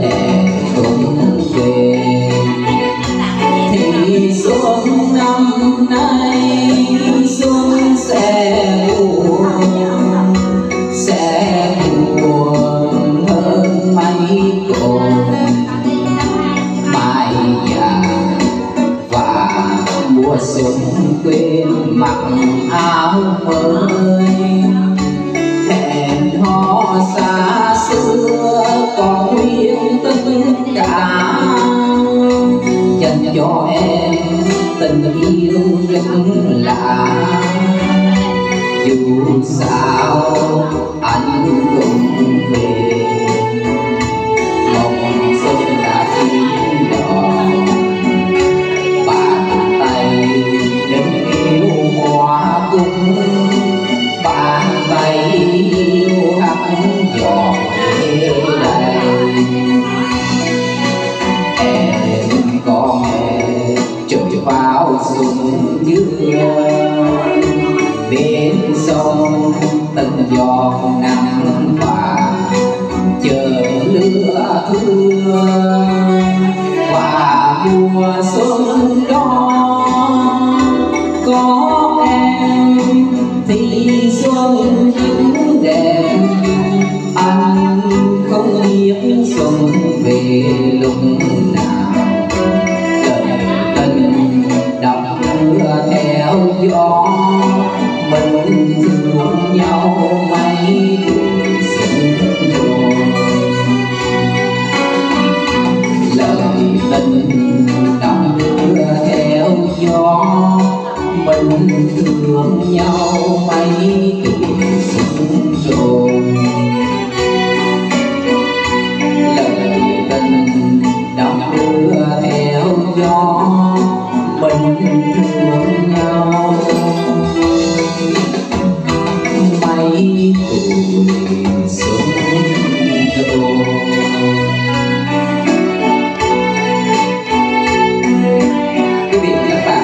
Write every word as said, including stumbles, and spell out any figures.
để cùng về. Thì xuân năm nay xuân sẽ buồn, sẽ buồn hơn mấy cồn mai già và mùa xuân quên mặc áo mới. Hẹn hò xa xưa còn nguyên tất cả, dành cho em tình yêu rất lạ. Dù sao anh cũng về, một xuân đã chín đỏ, bàn tay đừng yêu hoa cung, bàn tay yêu hắt giọt về đây. Em có nghe trời vào xuân dưa, bên sông từng giọt nắng vàng chờ lửa thưa. Và mùa xuân đó có em thì xuân chính đẹp. Anh không biết xuân về lúc nào, đời tình đong đưa theo gió. Mình thương nhau mấy xuân rồi, lời tình đong đưa theo gió. Mình thương nhau mấy xuân rồi, lời tình đong đưa theo gió. Mình thương nhau mấy tuổi xuân rồi. Quý vị và các bạn